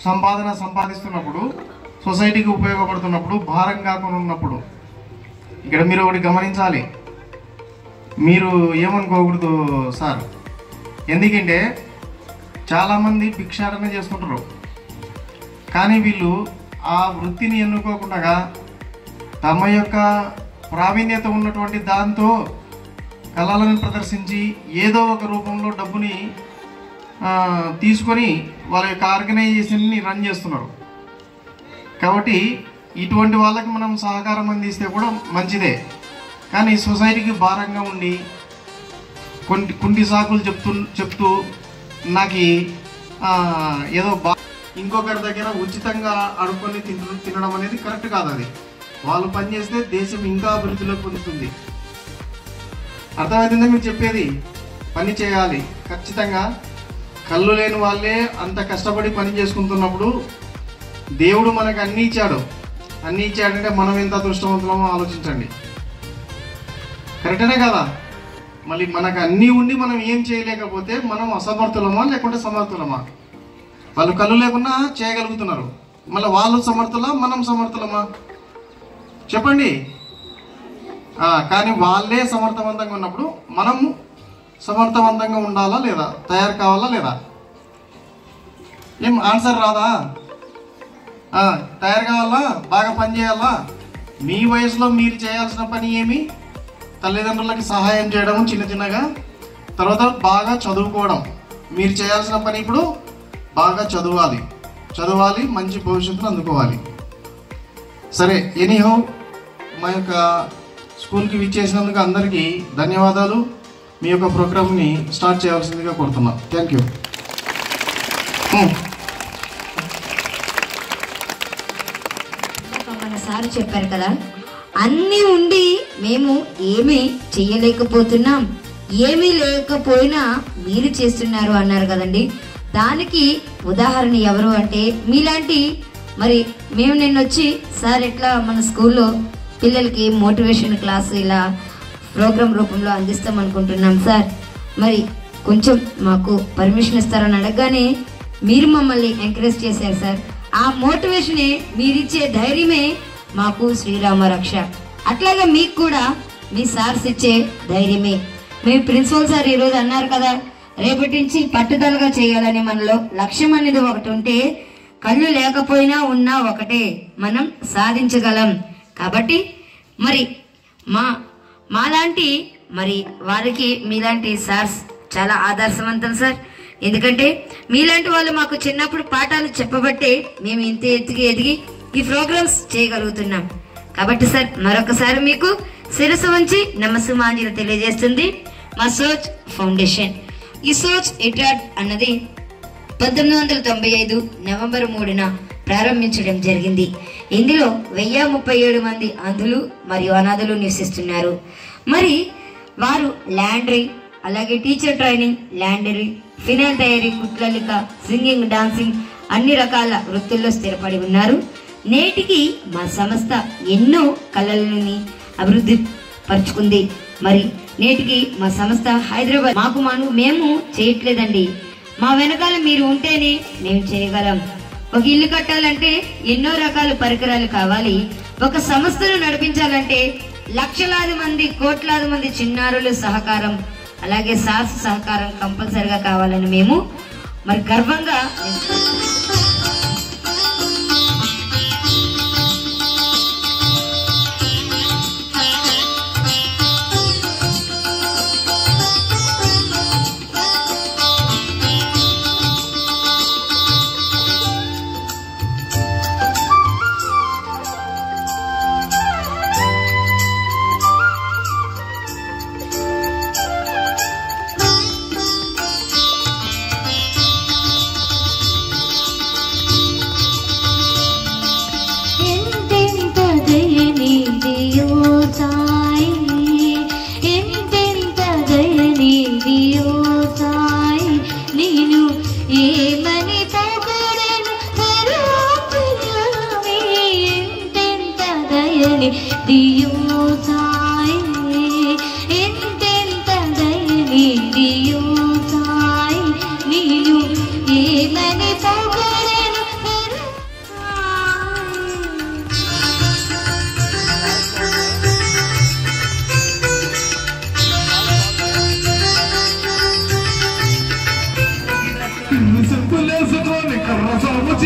సంపాదిస్తున్నప్పుడు, సొసైటీకి ఉపయోగపడుతున్నప్పుడు, భారం కాకుండా ఉన్నప్పుడు, ఇక్కడ మీరు ఒకటి గమనించాలి. మీరు ఏమనుకోకూడదు సార్, ఎందుకంటే చాలామంది భిక్షాటన చేస్తుంటారు. కానీ వీళ్ళు ఆ వృత్తిని ఎన్నుకోకుండా తమ యొక్క ప్రావీణ్యత ఉన్నటువంటి దాంతో కళలను ప్రదర్శించి ఏదో ఒక రూపంలో డబ్బుని తీసుకొని వాళ్ళ యొక్క ఆర్గనైజేషన్ని రన్ చేస్తున్నారు. కాబట్టి ఇటువంటి వాళ్ళకి మనం సహకారం అందిస్తే కూడా మంచిదే. కానీ సొసైటీకి భారంగా ఉండి కుంటి సాకులు చెప్తూ నాకు ఏదో ఇంకొకరి దగ్గర ఉచితంగా అడుక్కొని తినడం అనేది కరెక్ట్ కాదు. అది వాళ్ళు పనిచేస్తే దేశం ఇంకా అభివృద్ధిలోకి పొందుతుంది. అర్థమవుతుందా మీరు చెప్పేది? పని చేయాలి ఖచ్చితంగా. కళ్ళు లేని వాళ్ళే అంత కష్టపడి పని చేసుకుంటున్నప్పుడు దేవుడు మనకు అన్నీ ఇచ్చాడంటే మనం ఎంత అదృష్టవంతులమో ఆలోచించండి. కరెక్టేనే కదా? మళ్ళీ మనకు అన్నీ ఉండి మనం ఏం చేయలేకపోతే మనం అసమర్థులమా లేకుంటే సమర్థులమా? వాళ్ళు కళ్ళు లేకుండా చేయగలుగుతున్నారు, మళ్ళీ వాళ్ళు సమర్థులా మనం సమర్థులమా? చెప్పండి. కానీ వాళ్ళే సమర్థవంతంగా ఉన్నప్పుడు మనము సమర్థవంతంగా ఉండాలా లేదా? తయారు కావాలా లేదా? ఏం ఆన్సర్ రాదా? తయారు కావాలా? బాగా పని చేయాలా? మీ వయసులో మీరు చేయాల్సిన పని ఏమి? తల్లిదండ్రులకి సహాయం చేయడం చిన్నగా, తర్వాత బాగా చదువుకోవడం. మీరు చేయాల్సిన పని ఇప్పుడు బాగా చదవాలి, మంచి భవిష్యత్తును అందుకోవాలి. సరే, ఎనీహౌ మా యొక్క స్కూల్కి విచ్చేసినందుకు అందరికీ ధన్యవాదాలు. మీ యొక్క ప్రోగ్రామ్ని స్టార్ట్ చేయాల్సిందిగా కోరుతున్నాం. Thank you. మన సార్ చెప్పారు కదా, అన్నీ ఉండి మేము ఏమీ చెయ్యలేకపోతున్నాం, ఏమీ లేకపోయినా మీరు చేస్తున్నారు అన్నారు కదండి. దానికి ఉదాహరణ ఎవరు అంటే మీలాంటి మరి మేము నిన్న వచ్చి సార్ ఎట్లా మన స్కూల్లో పిల్లలకి మోటివేషన్ క్లాస్ ఇలా ప్రోగ్రామ్ రూపంలో అందిస్తాం అనుకుంటున్నాం సార్, మరి కొంచెం మాకు పర్మిషన్ ఇస్తారని అడగగానే మీరు మమ్మల్ని ఎంకరేజ్ చేశారు సార్. ఆ మోటివేషనే, మీరిచ్చే ధైర్యమే మాకు శ్రీరామ రక్ష. అట్లాగే మీకు కూడా మీ సార్స్ ఇచ్చే ధైర్యమే. మీ ప్రిన్సిపల్ సార్ ఈరోజు అన్నారు కదా, రేపటి నుంచి పట్టుదలగా చేయాలని, మనలో లక్ష్యం అనేది ఒకటి ఉంటే కళ్ళు లేకపోయినా ఉన్నా ఒకటే, మనం సాధించగలం. కాబట్టి మరి మాలాంటి మరి వారికి మీలాంటి సార్స్ చాలా ఆదర్శవంతం సార్. ఎందుకంటే మీలాంటి వాళ్ళు మాకు చిన్నప్పుడు పాఠాలు చెప్పబట్టే మేము ఇంత ఎదిగి ఈ ప్రోగ్రామ్స్ చేయగలుగుతున్నాం. కాబట్టి సార్ మరొకసారి మీకు శిరస్సు వంచి నమస్సుమాంజలి తెలియజేస్తుంది మా సోచ్ ఫౌండేషన్. ఈ సోచ్ ఇటాడ్ అన్నది 1995 నవంబర్ 3న ప్రారంభించడం జరిగింది. ఇందులో 1037 మంది అంధులు మరియు అనాథులు నివసిస్తున్నారు. మరి వారు ల్యాండరీ, అలాగే టీచర్ ట్రైనింగ్, ల్యాండరీ, ఫినాయిల్ తయారీ, కుట్లలిక, సింగింగ్, డాన్సింగ్ అన్ని రకాల వృత్తుల్లో స్థిరపడి ఉన్నారు. నేటికి మా సంస్థ ఎన్నో కళలని అభివృద్ధి పరుచుకుంది. మరి నేటికి మా సంస్థ హైదరాబాద్ మేము చేయట్లేదండి, మా వెనకాల మీరు ఉంటేనే మేము చేయగలం. ఒక ఇల్లు కట్టాలంటే ఎన్నో రకాల పరికరాలు కావాలి. ఒక సంస్థను నడిపించాలంటే లక్షలాది మంది, కోట్లాది మంది చిన్నారుల సహకారం, అలాగే సార్స్ సహకారం కంపల్సరిగా కావాలని మేము మరి గర్వంగా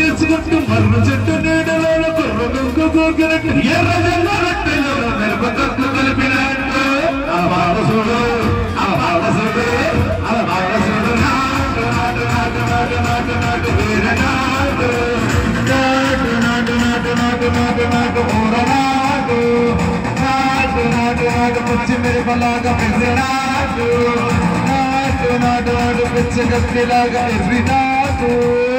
పిలుచుకుంటూ మర్ర చెట్టు నీడలోన కుర్ర గొంగు గోగినట్టు ఎర్ర జల్ల రొట్టెలో మెరుప తట్టు కలిపినట్టు ఆ బాలసుడు ఆ బాలసుడు ఆ బాలసుడు నాటు నాటు నాటు నాటు నాటు నాటు వీరనాటు నాటు నాటు నాటు నాటు నాటు నాటు ఊరనాటు నాటు నాటు నాటు పుచ్చి మెరుపలాగా పెరిగినాటు నాటు నాటు నాటు పిచ్చి కత్తిలాగా ఎర్రినాటు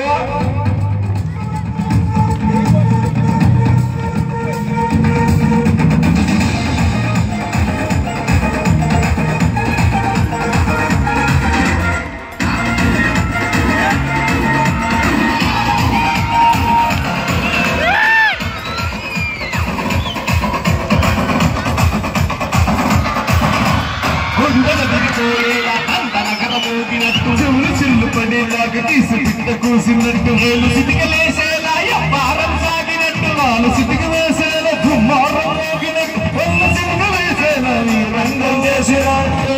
చెవులు చిల్లు పడేలాగా తీసి పిట్ట కూసినట్టు వేలు సిటిక లేసేలా వ్యాపారం సాగినట్టు వాళ్ళు సిటిక వేసేలా దుమ్మారం మోగినట్టు వాళ్ళు సిటిక వేసేలా రంగం చేసినట్టు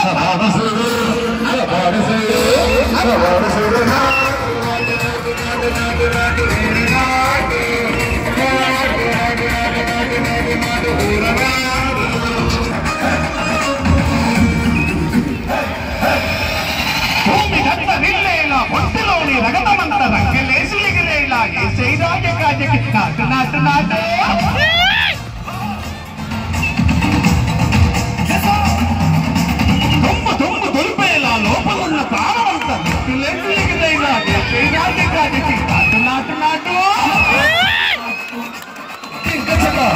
ఒంటిలోని రగతమంత రంగలేసి ఎగిరేలా ఏసే రాజకాజకి నాటు నాటు నాటు తుమ్ము తుమ్ము దులిపేలా లోపలున్న ప్రాణమంత నొట్టిలేసి ఎగిరేలా ఏసే రాజకాజకి నాటు నాటు నాటు ఇంకా చెప్ప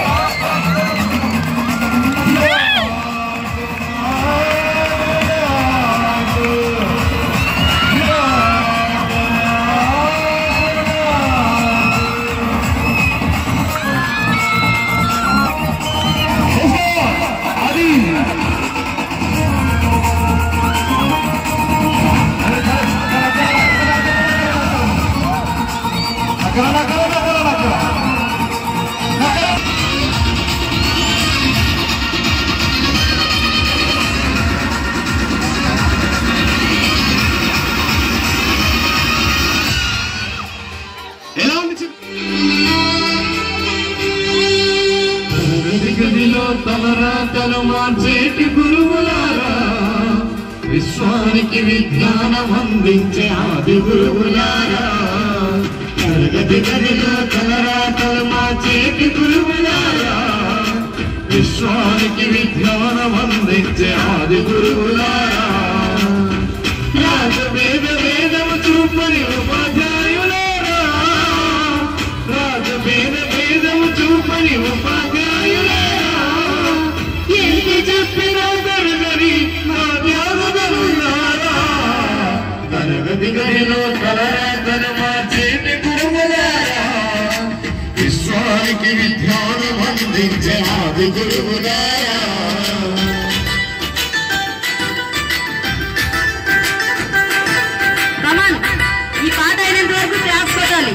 గదిలో తలరాతలు మార్చేటి గురువులారా విశ్వానికి విజ్ఞానం అందించే ఆది గురువులారా తరగతి గదిలో తలరాతలు మార్చేటి గురువులారా విశ్వానికి విజ్ఞానం అందించే ఆది గురువులారా రాజవేద వేదము చూపని ఉపాధ్యాయులారా రాజవేద వేదము చూపని ఉపాధ్యాయులారా చెప్పినా దొరగని నా ధ్యానగరులారా తరగతి గదిలో తలరాతలు మార్చేటి గురువులారా విశ్వానికి విజ్ఞానం అందించే ఆది గురువులారా ఈ పాట అయినంత వరకు క్లాస్ కొట్టాలి.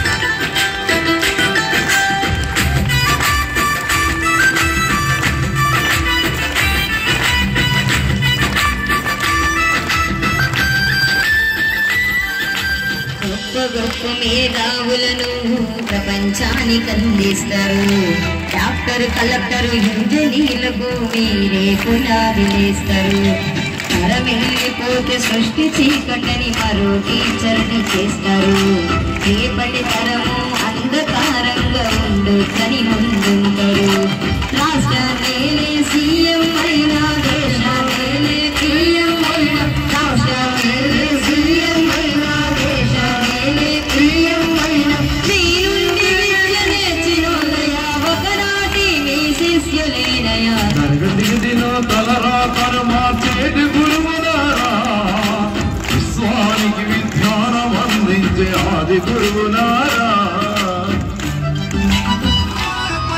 గొప్ప మేధావులను ప్రపంచానికి అందిస్తారు. డాక్టర్ కలెక్టర్ ఇంజనీర్లకు మీరే పునాది వేస్తారు. తరమెళ్ళిపోతే సృష్టి చీకటని మరో టీచర్ని చేస్తారు. రేపటి తరము అంధకారంగా ఉండొచ్చని ముందుంటారు. రాష్ట్ర నేలే సీఎం అయినా దేశ నేలే ప్రియం అయినా రాష్ట్ర నేలే సీఎం అయినా దేశ నేలే ప్రియం అయినా మీ నుండి విద్య నేర్చినోలయా ఒకనాటి మీ శిష్యులేనయా. తరగతి గదిలో తలరాతలు మార్చేటి గురువులారా విశ్వానికి విజ్ఞానం అందించే ఆది గురువులారా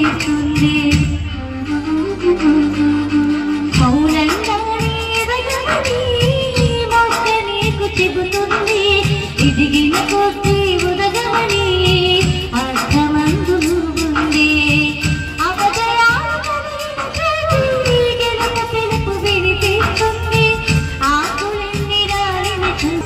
వినిపిస్తుంది మౌనంగానే ఎదగమని మొక్క నీకు చెబుతుంది ఎదిగిన కొద్దీ ఉదగమని అర్థమందు ఉంది అపజయాలు గెలుపు పిలుపు వినిపిస్తుంది ఆకులన్నీ రాలిన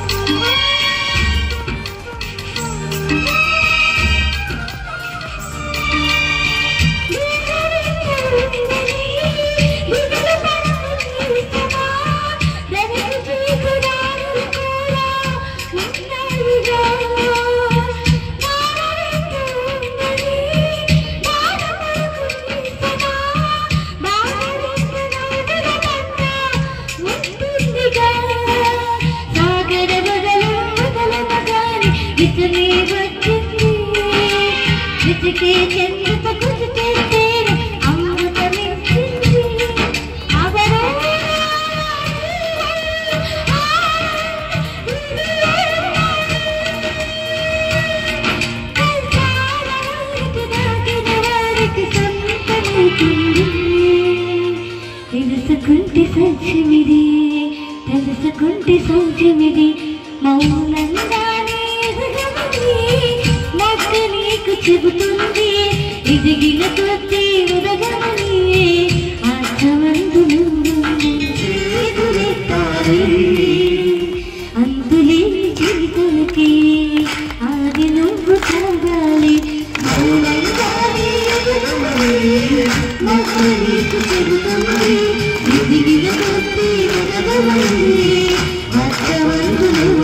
తెలుసుకుంటే సంచమిది మౌనంగానే మొక్క నీకు చెబుతుంది ఎదిగిన కొద్దీ ఉదగమని అర్థమందు అంతులేని జీవితానికి ఆది నువ్వు సాగాలి మౌనంగానే మొక్క నీకు చెబుతుంది ఎదిగిన కొద్దీ ఉదగమని అర్థమందు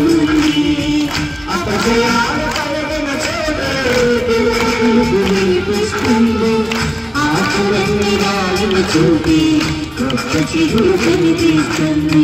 అపజయాల కలగన వినిపిస్తుంది ఆకులన్నీ రాలిన చూపి కొత్త చిగురు కనిపిస్తుంది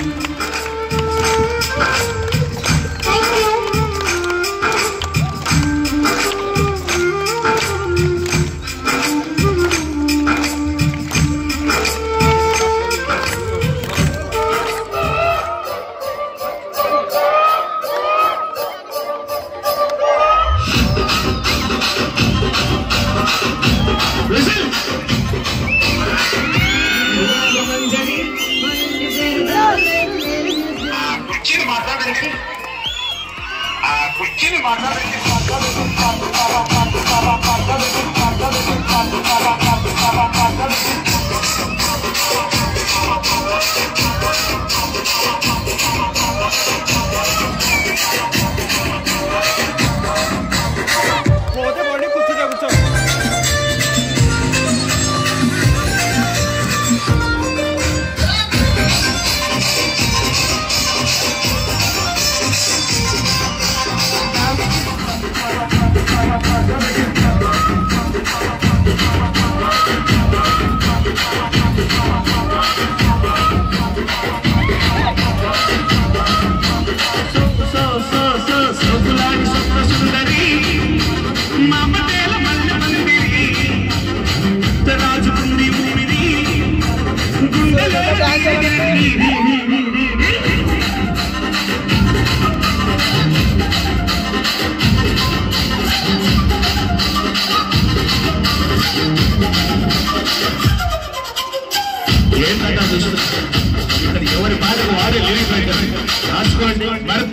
ఎవరి బాధకు వాడే లిరిక్ రైటర్ రాసుకోండి మరి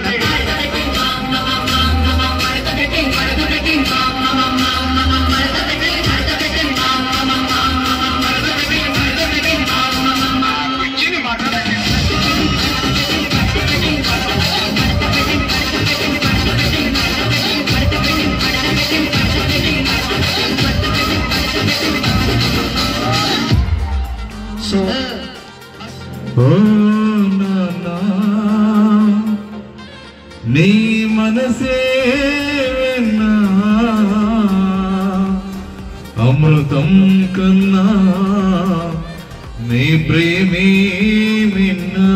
నీ మనసే అమృతం కన్నా నీ ప్రేమే విన్నా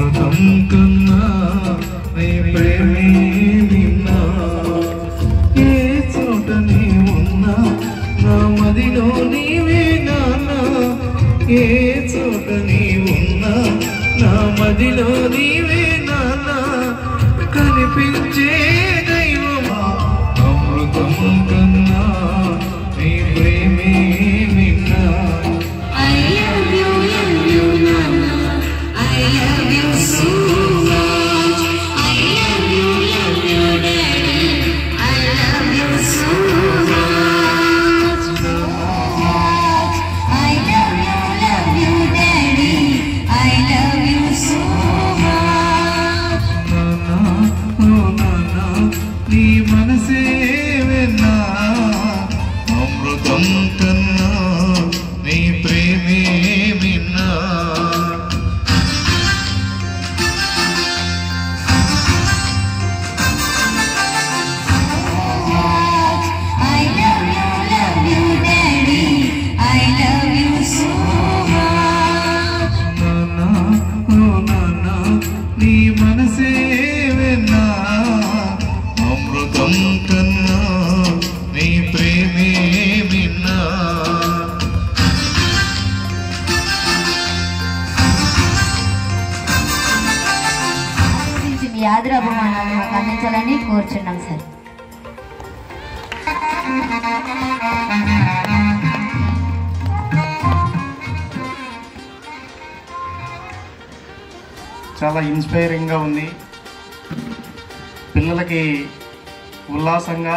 అమృతం కన్నా నీ ప్రేమే నిన్నా ఏ చోట నీ ఉన్నా నా మదిలో నీవే నాన్నా ఏ చోట నీ ఉన్నా నా మదిలో నీవే నాన్నా కనిపించే దైవమా అమృతం కన్నా నీ ప్రేమే నిన్నా I love you, Nana. I love you so much. I love you, Daddy. I love you so much. I love you, Daddy. I love you so much. నానా ఓ నానా నీ మనసే విన్నా అమృతం కన్నా నీ ప్రేమే విన్నా I love you, Daddy. I love you so much. నానా ఓ నానా నీ మనసే విన్నా అమృతం కన్నా నీ ప్రేమే విన్నా మీ ఆదరాభిమానాలు మాకు అందించాలని కోరుచున్నాం సార్. చాలా ఇన్స్పైరింగ్గా ఉంది. పిల్లలకి ఉల్లాసంగా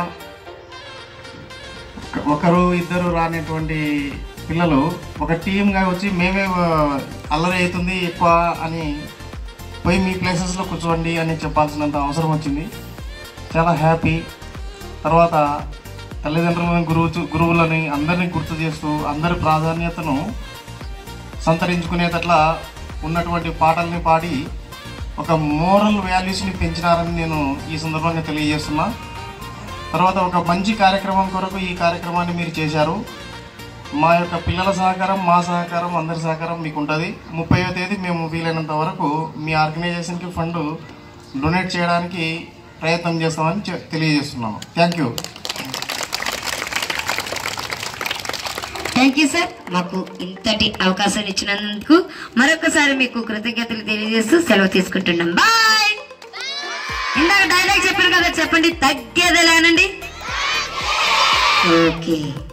ఒకరు ఇద్దరు రానటువంటి పిల్లలు ఒక టీమ్గా వచ్చి మేమే అల్లరి అవుతుంది ఎక్కువ అని పోయి మీ ప్లేసెస్లో కూర్చోండి అని చెప్పాల్సినంత అవసరం వచ్చింది. చాలా హ్యాపీ. తర్వాత తల్లిదండ్రులను గురువులని అందరినీ గుర్తు చేస్తూ అందరి ప్రాధాన్యతను సంతరించుకునేటట్లా ఉన్నటువంటి పాటల్ని పాడి ఒక మోరల్ వాల్యూస్ని పెంచినారని నేను ఈ సందర్భంగా తెలియజేస్తున్నా. తర్వాత ఒక మంచి కార్యక్రమం కొరకు ఈ కార్యక్రమాన్ని మీరు చేశారు. మా యొక్క పిల్లల సహకారం, మా సహకారం, అందరి సహకారం మీకు ఉంటుంది. 30వ తేదీ మేము వీలైనంత వరకు మీ ఆర్గనైజేషన్కి ఫండ్ డొనేట్ చేయడానికి ప్రయత్నం చేస్తామని తెలియజేస్తున్నాను. Thank you. Thank you sir. మాకు ఇంతటి అవకాశం ఇచ్చినందుకు మరొకసారి మీకు కృతజ్ఞతలు తెలియజేస్తూ సెలవు తీసుకుంటున్నాం. బాయ్. ఇందాక డైలాగ్ చెప్పారు కదా, చెప్పండి. తగ్గేదేలానండి. ఓకే.